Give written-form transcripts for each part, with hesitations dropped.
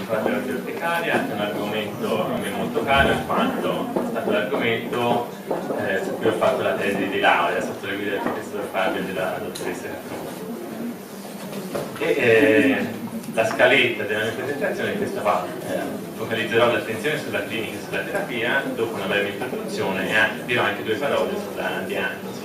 parlerò di urticaria, è un argomento a me molto caro in quanto è stato l'argomento su cui ho fatto la tesi di laurea sotto la guida del professor Fabio e della dottoressa Caproni. La scaletta della mia presentazione è questa qua. Focalizzerò l'attenzione sulla clinica e sulla terapia, dopo una breve introduzione e dirò anche due parole sulla diagnosi.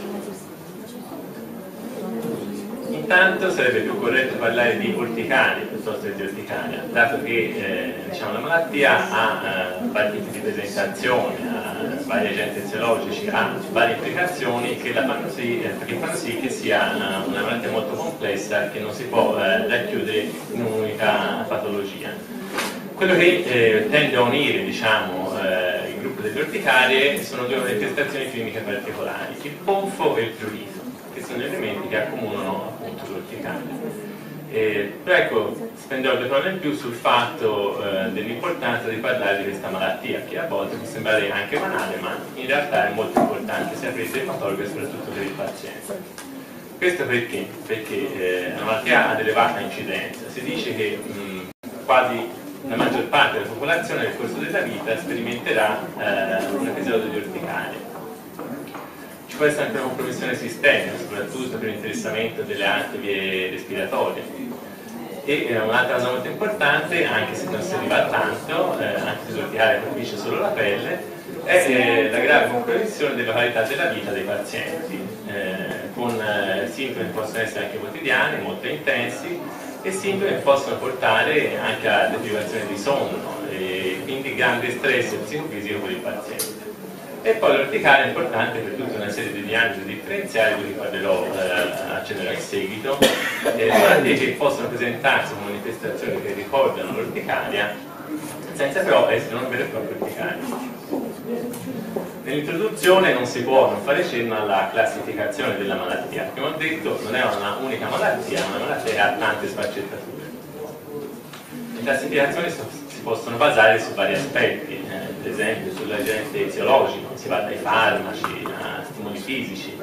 Intanto sarebbe più corretto parlare di urticaria piuttosto che di urticaria, dato che diciamo, la malattia ha vari tipi di presentazione, ha vari agenti eziologici, ha varie implicazioni che fanno sì che sia una malattia molto complessa che non si può racchiudere in un'unica patologia. Quello che tende a unire diciamo, il gruppo delle urticarie sono due manifestazioni cliniche particolari, il ponfo e il prurito, che sono elementi che accomunano appunto l'urticaria. Però ecco, spenderò due parole in più sul fatto dell'importanza di parlare di questa malattia, che a volte può sembrare anche banale, ma in realtà è molto importante sia per il dermatologo e soprattutto per il paziente. Questo perché? Perché la malattia ha elevata incidenza. Si dice che quasi la maggior parte della popolazione nel corso della vita sperimenterà un episodio di urticaria. Ci può essere anche una compromissione sistemica, soprattutto per l'interessamento delle altre vie respiratorie. E un'altra cosa molto importante, anche se non si arriva a tanto, anche se l'urticaria colpisce solo la pelle, è la grave compromissione della qualità della vita dei pazienti, con sintomi che possono essere anche quotidiani, molto intensi, e sintomi che possono portare anche a deprivazione di sonno, e quindi grande stress psicofisico per il paziente. E poi l'urticaria è importante per tutta una serie di diagnosi differenziali, di cui parlerò accennerò in seguito, malattie che possono presentarsi come manifestazioni che ricordano l'urticaria, senza però essere una vera e propria urticaria. Nell'introduzione non si può non fare cenno alla classificazione della malattia. Come ho detto, non è una unica malattia, ma una malattia che ha tante sfaccettature. Le classificazioni si possono basare su vari aspetti, ad esempio sull'agente eziologico, si va dai farmaci a stimoli fisici.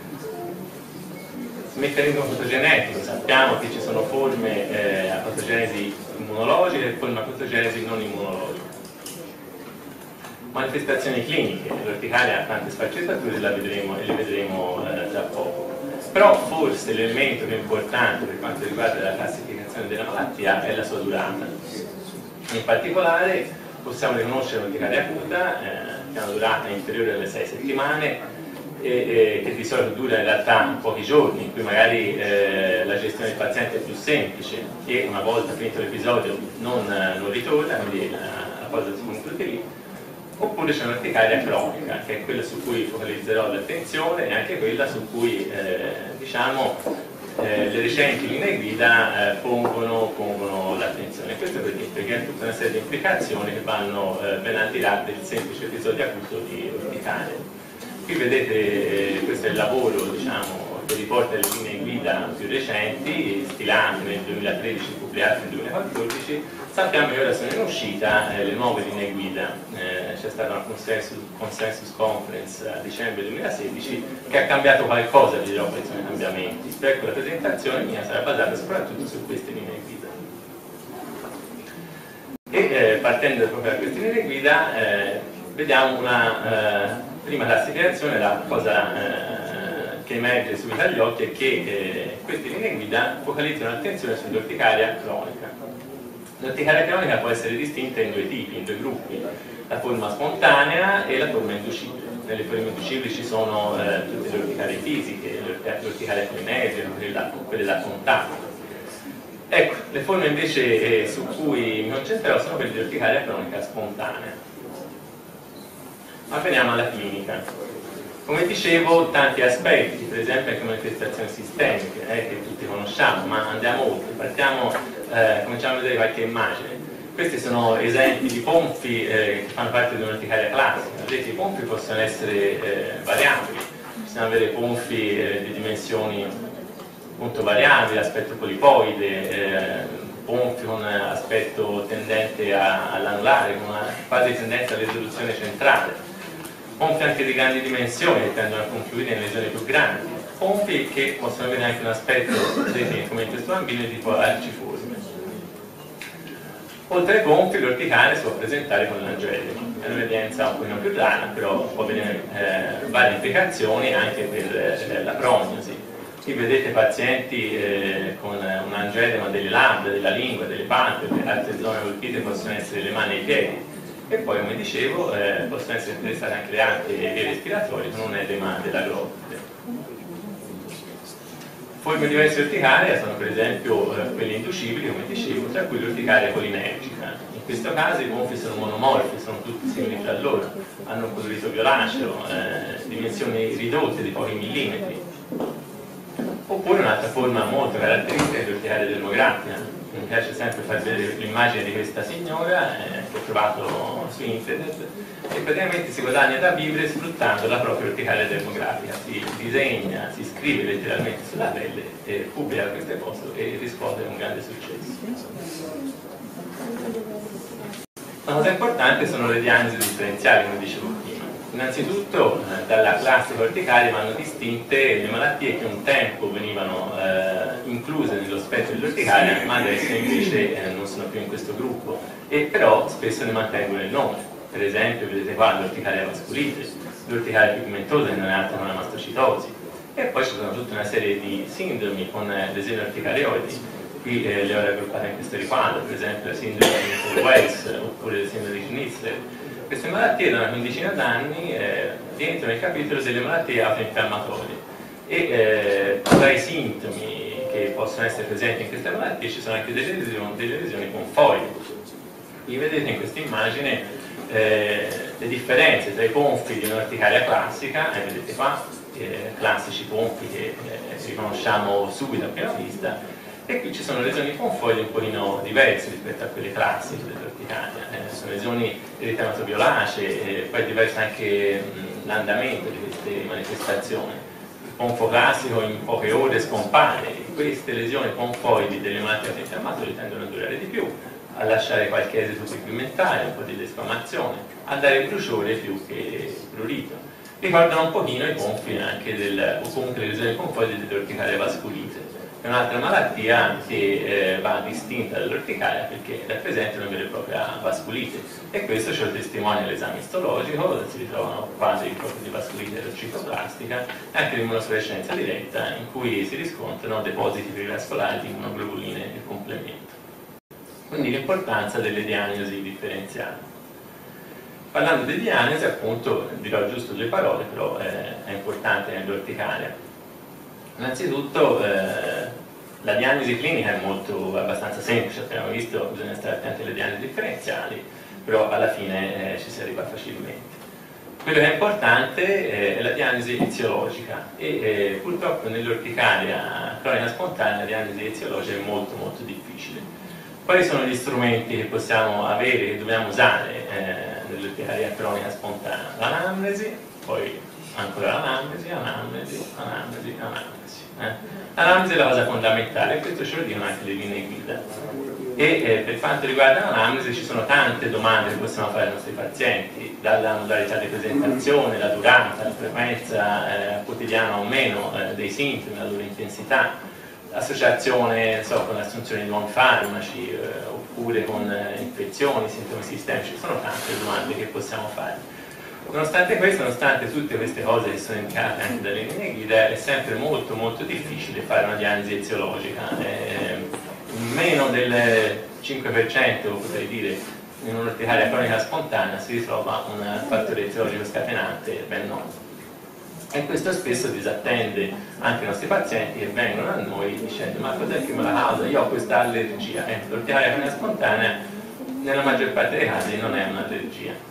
Il meccanismo patogenetico, sappiamo che ci sono forme a patogenesi immunologica e forme a patogenesi non immunologica. Manifestazioni cliniche, l'urticaria ha tante sfaccettature e le vedremo tra poco. Però forse l'elemento più importante per quanto riguarda la classificazione della malattia è la sua durata. In particolare possiamo riconoscere l'urticaria acuta, che ha una durata inferiore alle 6 settimane e che di solito dura in realtà pochi giorni, in cui magari la gestione del paziente è più semplice e una volta finito l'episodio non ritorna, quindi la cosa si conclude lì. Oppure c'è un'urticaria cronica, che è quella su cui focalizzerò l'attenzione e anche quella su cui diciamo, le recenti linee guida pongono l'attenzione. Questo perché ha tutta una serie di implicazioni che vanno ben al di là del semplice episodio acuto di urticaria. Qui vedete, questo è il lavoro diciamo, che riporta le linee guida più recenti, stilate nel 2013 e pubblicate nel 2014. Sappiamo che ora sono in uscita le nuove linee guida, c'è stata una consensus conference a dicembre 2016 che ha cambiato qualcosa, dirò quali sono i cambiamenti. Ecco, la presentazione mia sarà basata soprattutto su queste linee guida. E partendo proprio da queste linee guida vediamo una prima classificazione, la cosa che emerge subito agli occhi è che queste linee guida focalizzano l'attenzione sull'urticaria cronica. L'urticaria cronica può essere distinta in due tipi, in due gruppi, la forma spontanea e la forma inducibile. Nelle forme inducibili ci sono tutte le urticarie fisiche, l'urticaria polinesica, quelle da contatto. Ecco, le forme invece su cui mi concentrerò sono quelle di urticaria cronica spontanea. Ma veniamo alla clinica. Come dicevo, tanti aspetti, per esempio anche manifestazioni sistemiche che tutti conosciamo, ma andiamo oltre, cominciamo a vedere qualche immagine. Questi sono esempi di ponfi che fanno parte di un'urticaria classica. Vedete, i ponfi possono essere variabili, possiamo avere ponfi di dimensioni molto variabili, aspetto polipoide, ponfi con aspetto tendente all'anulare, con una quasi tendenza all'evoluzione centrale. Ponfi anche di grandi dimensioni che tendono a confluire in lesioni più grandi, ponfi che possono avere anche un aspetto, vedete come in questo bambino, di tipo arciforme. Oltre ai gonfi, l'orticare si può presentare con l'angelico. È un'evidenza un po' più rara, però può avere varie implicazioni anche per la prognosi. Qui vedete pazienti con un angedema delle labbra, della lingua, delle palpebre, altre zone colpite possono essere le mani e i piedi, e poi, come dicevo, possono essere interessate anche le altre vie respiratorie con un edema della glottide. Forme diverse di orticaria sono per esempio quelle inducibili, come dicevo, tra cui l'orticaria colinergica. In questo caso i gonfi sono monomorfi, sono tutti simili tra loro, hanno un colorito violaceo, dimensioni ridotte di pochi millimetri. Oppure un'altra forma molto caratteristica è l'orticaria dermografica. Mi piace sempre far vedere l'immagine di questa signora che ho trovato su internet, e praticamente si guadagna da vivere sfruttando la propria orticaria dermografica. Si disegna, si scrive letteralmente sulla pelle e pubblica queste foto e riscuote un grande successo. Una cosa importante sono le diagnosi differenziali, come dicevo prima. Innanzitutto dalla classica orticaria vanno distinte le malattie che un tempo venivano incluse nello spettro dell'orticaria, ma adesso invece non sono più in questo gruppo, e però spesso ne mantengono il nome. Per esempio, vedete qua l'orticaria vasculite, l'orticaria pigmentosa, che non è altro che una mastocitosi, e poi ci sono tutta una serie di sindromi con lesioni orticarioidi. Qui le ho raggruppate in questo riquadro, per esempio la sindrome di Wells oppure la sindrome di Schnitzler. Queste malattie da una quindicina d'anni rientrano nel capitolo delle malattie autoinfiammatorie, e tra i sintomi che possono essere presenti in queste malattie ci sono anche delle lesioni confoidi. Qui vedete in questa immagine le differenze tra i ponfi di un'orticaria classica, vedete qua, classici ponfi che riconosciamo subito a prima vista, e qui ci sono lesioni confoidi un pochino diverse rispetto a quelle classiche dell'orticaria. Sono lesioni eritemato-violacee, poi è diverso anche l'andamento di queste manifestazioni. Il ponfo classico in poche ore scompare, queste lesioni confoidi delle malattie autoinfiammatorie tendono a durare di più, a lasciare qualche esito pigmentare, un po' di desquamazione, a dare bruciore più che prurito. Ricordano un pochino i ponfi anche o comunque le lesioni confoidi dell'orticaria vasculite. È un'altra malattia che va distinta dall'orticaria perché rappresenta una vera e propria vasculite, e questo ce lo testimonia l'esame istologico, dove si ritrovano quadri proprio di vasculite erocitoplastica, e anche l'immunosfluorescenza diretta, in cui si riscontrano depositi perivascolari di immunoglobuline e complemento. Quindi l'importanza delle diagnosi differenziali. Parlando di diagnosi, appunto, dirò giusto 2 parole, però è importante nell'orticaria. Innanzitutto la diagnosi clinica è abbastanza semplice, abbiamo visto, bisogna stare attenti alle diagnosi differenziali, però alla fine ci si arriva facilmente. Quello che è importante è la diagnosi eziologica, e purtroppo nell'orticaria cronica spontanea la diagnosi eziologica è molto molto difficile. Quali sono gli strumenti che possiamo avere, che dobbiamo usare nell'orticaria cronica spontanea? L'anamnesi, poi ancora l'anamnesi. L'anamnesi è la cosa fondamentale, e questo ce lo dicono anche le linee guida. E per quanto riguarda l'anamnesi ci sono tante domande che possiamo fare ai nostri pazienti, dalla modalità di presentazione, la durata, la frequenza quotidiana o meno dei sintomi, la loro intensità, l'associazione con l'assunzione di nuovi farmaci oppure con infezioni, sintomi sistemici. Ci sono tante domande che possiamo fare. Nonostante questo, nonostante tutte queste cose che sono indicate anche dalle linee guida, è sempre molto molto difficile fare una diagnosi eziologica. Meno del 5%, potrei dire, in un'orticaria cronica spontanea si ritrova un fattore eziologico scatenante ben noto. E questo spesso disattende anche i nostri pazienti che vengono a noi dicendo: ma cos'è che me la causa? Io ho questa allergia. L'orticaria cronica spontanea nella maggior parte dei casi non è un'allergia.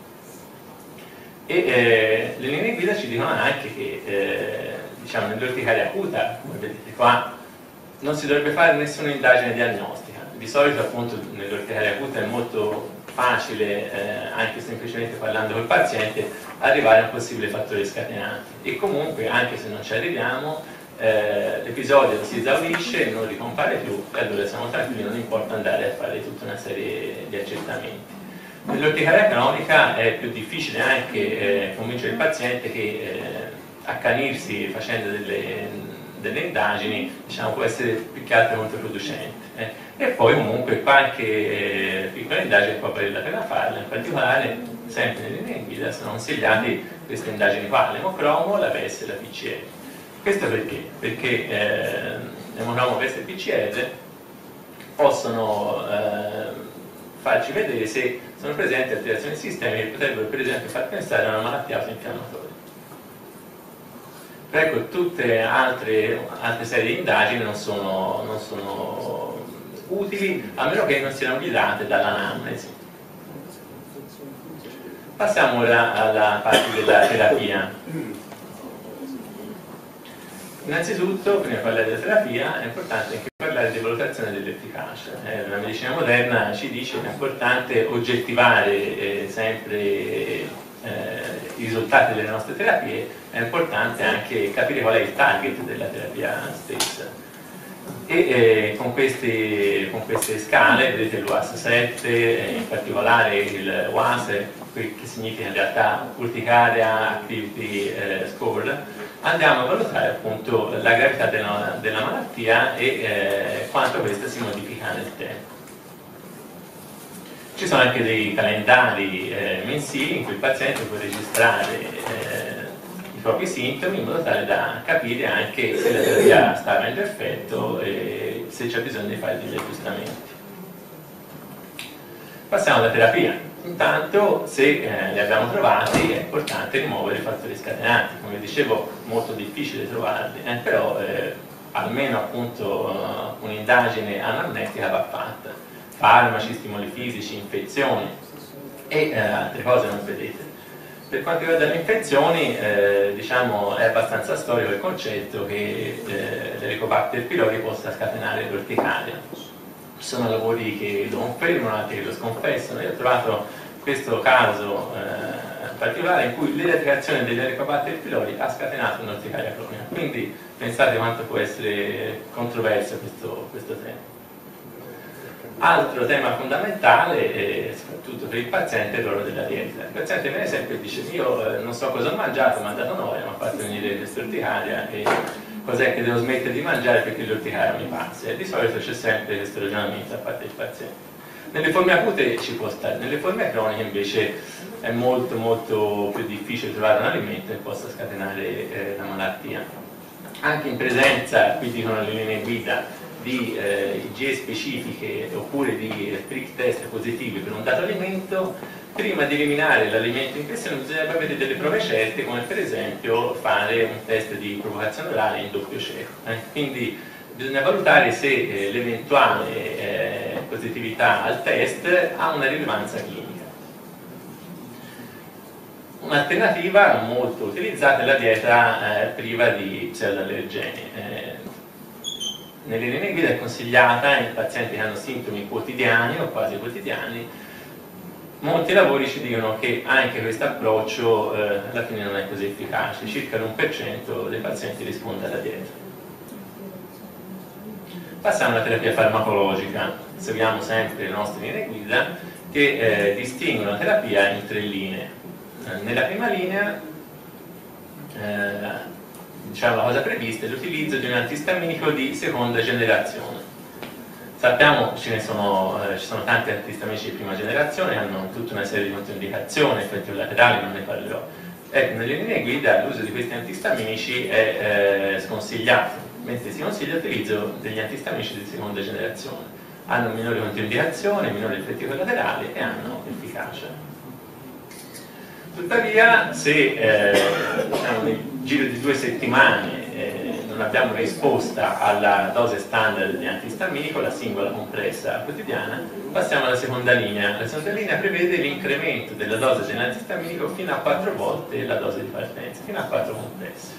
E le linee guida ci dicono anche che nell'orticaria acuta, come vedete qua, non si dovrebbe fare nessuna indagine diagnostica. Di solito appunto nell'orticaria acuta è molto facile, anche semplicemente parlando col paziente, arrivare a un possibile fattore scatenante, e comunque anche se non ci arriviamo l'episodio si esaurisce, non ricompare più, e allora siamo tranquilli, non importa andare a fare tutta una serie di accertamenti. Nell'orticaria cronica è più difficile anche convincere il paziente che accanirsi facendo delle indagini può essere più che altro controproducente. e poi comunque qualche piccola indagine può valere la pena farla, in particolare sempre nelle linee guida sono consigliati queste indagini qua, l'emocromo, la PES e la PCR. Questo perché? Perché l'emocromo, PES e PCR possono farci vedere se sono presenti alterazioni sistemiche che potrebbero per esempio far pensare a una malattia autoinfiammatoria. Però ecco, tutte altre serie di indagini non sono utili a meno che non siano guidate dall'anamnesi. Passiamo ora alla parte della terapia. Innanzitutto, prima di parlare della terapia, è importante anche parlare di valutazione dell'efficacia. La medicina moderna ci dice che è importante oggettivare sempre i risultati delle nostre terapie, è importante anche capire qual è il target della terapia stessa. E con queste scale, vedete l'UAS 7, in particolare il WAS, che significa in realtà Urticaria Activity Score, andiamo a valutare appunto la gravità della malattia e quanto questa si modifica nel tempo. Ci sono anche dei calendari mensili in cui il paziente può registrare i propri sintomi in modo tale da capire anche se la terapia sta avendo effetto e se c'è bisogno di fare degli aggiustamenti. Passiamo alla terapia. Intanto, se li abbiamo trovati, è importante rimuovere i fattori scatenanti. Come dicevo, molto difficile trovarli, però almeno appunto un'indagine anamnestica va fatta. Farmaci, stimoli fisici, infezioni e altre cose non vedete. Per quanto riguarda le infezioni, diciamo, è abbastanza storico il concetto che l'Helicobacter pylori possa scatenare l'orticaria. Ci sono lavori che lo confermano, altri che lo sconfessano. Io ho trovato questo caso particolare in cui l'irradicazione dell'Helicobacter pylori ha scatenato un'orticaria cronica. Quindi pensate quanto può essere controverso questo tema. Altro tema fondamentale, soprattutto per il paziente, è il ruolo della dieta. Il paziente viene sempre e dice: io non so cosa ho mangiato, mi ha dato noia, mi ha fatto venire questa urticaria e cos'è che devo smettere di mangiare perché l'urticaria mi passa? E di solito c'è sempre questo ragionamento da parte del paziente. Nelle forme acute ci può stare, nelle forme croniche invece è molto molto più difficile trovare un alimento che possa scatenare la malattia. Anche in presenza, qui dicono le linee guida, di IgE specifiche oppure di prick test positivi per un dato alimento, prima di eliminare l'alimento in questione bisognerebbe avere delle prove certe, come per esempio fare un test di provocazione orale in doppio cieco. Quindi bisogna valutare se l'eventuale positività al test ha una rilevanza clinica. Un'alternativa molto utilizzata è la dieta priva di pseudoallergeni. Nelle linee guida è consigliata in pazienti che hanno sintomi quotidiani o quasi quotidiani. Molti lavori ci dicono che anche questo approccio alla fine non è così efficace, circa l'1% dei pazienti risponde alla dieta. Passiamo alla terapia farmacologica. Seguiamo sempre le nostre linee guida che distinguono la terapia in 3 linee. Nella prima linea diciamo, la cosa prevista è l'utilizzo di un antistaminico di seconda generazione. Sappiamo che ci sono tanti antistaminici di prima generazione che hanno tutta una serie di controindicazioni, effetti collaterali, non ne parlerò. Ecco, nelle linee guida l'uso di questi antistaminici è sconsigliato, mentre si consiglia l'utilizzo degli antistaminici di seconda generazione. Hanno minori controindicazioni, minori effetti collaterali e hanno efficacia. Tuttavia, se diciamo, nel giro di 2 settimane non abbiamo risposta alla dose standard di antistaminico, la singola compressa quotidiana, passiamo alla seconda linea. La seconda linea prevede l'incremento della dose dell'antistaminico fino a 4 volte la dose di partenza, fino a 4 compresse.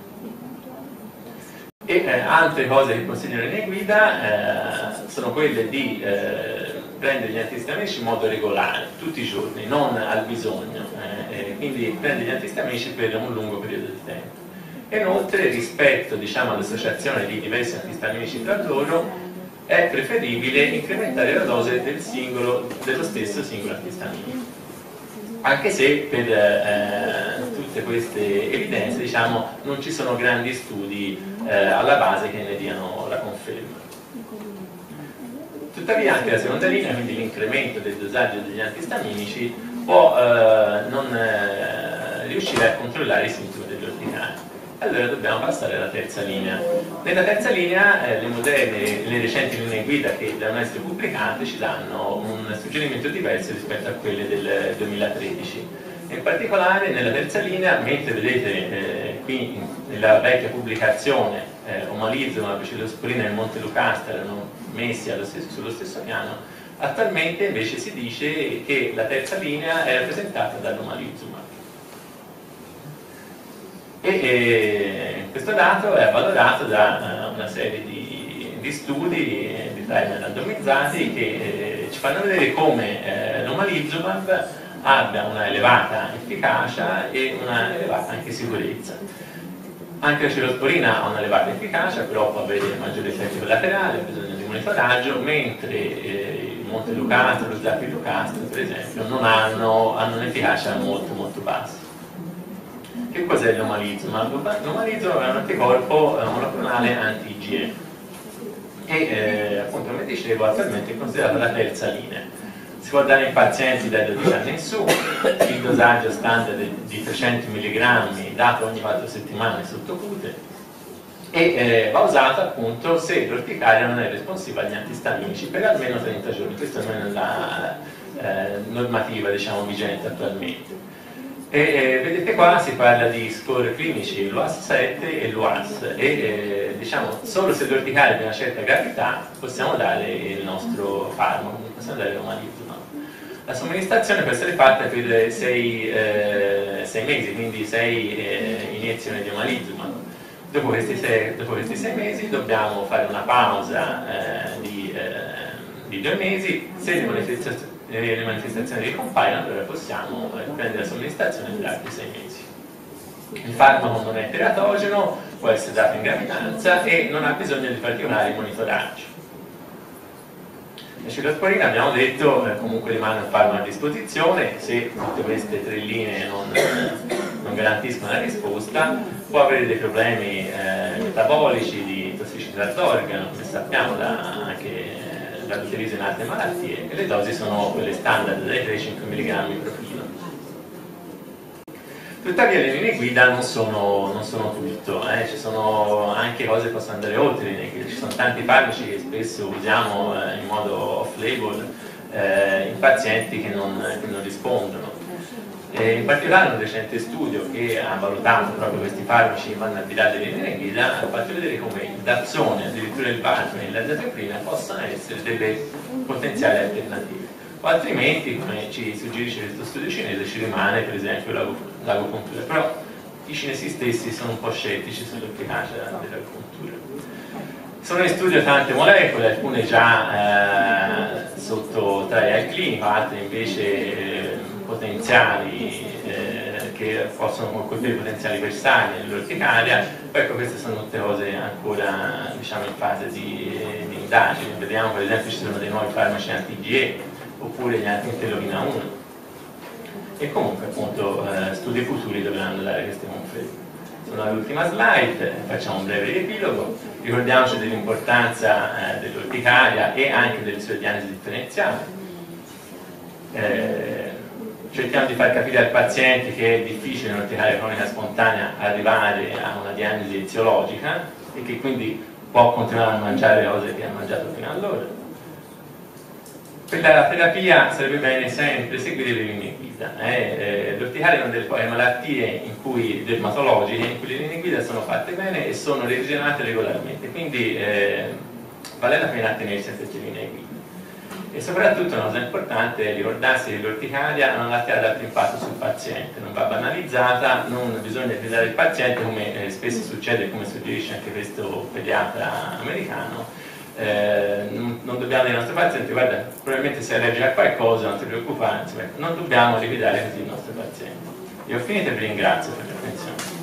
E altre cose che consigliano le linee guida sono quelle di prendere gli antistaminici in modo regolare, tutti i giorni, non al bisogno, quindi prendere gli antistaminici per un lungo periodo di tempo. E inoltre, rispetto diciamo, all'associazione di diversi antistaminici tra loro, è preferibile incrementare la dose dello stesso singolo antistaminico. Anche se per tutte queste evidenze diciamo, non ci sono grandi studi alla base che ne diano la conferma. Tuttavia anche la seconda linea, quindi l'incremento del dosaggio degli antistaminici, può non riuscire a controllare i sintomi dell'orticaria. Allora dobbiamo passare alla terza linea. Nella terza linea le recenti linee guida che devono essere pubblicate ci danno un suggerimento diverso rispetto a quelle del 2013. In particolare nella terza linea, mentre vedete qui nella vecchia pubblicazione omalizumab, ciclosporina e Montelukast erano messi sullo stesso piano, attualmente invece si dice che la terza linea è rappresentata dall'omalizumab. Questo dato è valorato da una serie di studi di trial randomizzati che ci fanno vedere come l'omalizumab abbia una elevata efficacia e una elevata anche sicurezza. Anche la ciclosporina ha una elevata efficacia, però può avere maggiori effetti collaterali, ha bisogno di monitoraggio, mentre il Montelukast e lo Zapilukast, per esempio, hanno un'efficacia molto molto bassa. Che cos'è l'omalizumab? L'omalizumab è un anticorpo monoclonale anti-IgE e appunto, come dicevo, attualmente è considerato la terza linea. Si può dare in pazienti dai 12 anni in su, il dosaggio standard di 300 mg dato ogni 4 settimane sottocute e va usato appunto se l'orticaria non è responsiva agli antistaminici per almeno 30 giorni. Questa è almeno la normativa, diciamo, vigente attualmente. Vedete qua si parla di score clinici, l'UAS7 e l'UAS e diciamo solo se l'orticaria è di una certa gravità possiamo dare il nostro farmaco, possiamo dare l'omalizumab. La somministrazione può essere fatta per 6 mesi, quindi 6 iniezioni di omalizumab. Dopo questi 6 mesi dobbiamo fare una pausa di 2 mesi. Se le manifestazioni ricompaiono, allora possiamo prendere la somministrazione per altri 6 mesi. Il farmaco non è teratogeno, può essere dato in gravidanza e non ha bisogno di particolari monitoraggi. La ciclosporina, abbiamo detto, comunque rimane un farmaco a disposizione. Se tutte queste 3 linee non garantiscono la risposta, può avere dei problemi metabolici, di tossicità d'organo, come sappiamo anche dall'utilizzo in altre malattie, e le dosi sono quelle standard dai 3 ai 5 mg pro chilo. Tuttavia le linee guida non sono tutto, ci sono anche cose che possono andare oltre le linee guida. Ci sono tanti farmaci che spesso usiamo in modo off-label in pazienti che non rispondono. In particolare un recente studio che ha valutato proprio questi farmaci in vanno al di là delle linee guida ha fatto vedere come il Dapsone, addirittura il Varpene e l'azathioprina possano essere delle potenziali alternative, o altrimenti, come ci suggerisce questo studio cinese, ci rimane per esempio l'agopuntura, però i cinesi stessi sono un po' scettici sull'efficacia dell'agopuntura. Sono in studio tante molecole, alcune già sotto trial clinico, altre invece potenziali che possono colpire potenziali bersagli nell'orticaria. Poi ecco, queste sono tutte cose ancora, diciamo, in fase di indagine. Vediamo per esempio ci sono dei nuovi farmaci anti-IgE oppure gli anti-interleuchina 1 e comunque appunto studi futuri dovranno dare queste conferme. Sono all'ultima slide, facciamo un breve riepilogo. Ricordiamoci dell'importanza dell'orticaria e anche delle sue diagnosi differenziali. Cerchiamo di far capire al paziente che è difficile in urticaria cronica spontanea arrivare a una diagnosi eziologica e che quindi può continuare a mangiare le cose che ha mangiato fino ad allora. Per la terapia sarebbe bene sempre seguire le linee guida. L'urticaria è una delle poche malattie dermatologiche in cui le linee guida sono fatte bene e sono revisionate regolarmente, quindi vale la pena attenersi a queste linee guida. E soprattutto una cosa importante è ricordarsi che l'urticaria ha una malattia ad alto impatto sul paziente, non va banalizzata, non bisogna gridare il paziente come spesso succede, come suggerisce anche questo pediatra americano. Non dobbiamo dire al nostro paziente: guarda, probabilmente sei allergico a qualcosa, non ti preoccupare, non dobbiamo liquidare così il nostro paziente. Io ho finito e vi ringrazio per l'attenzione.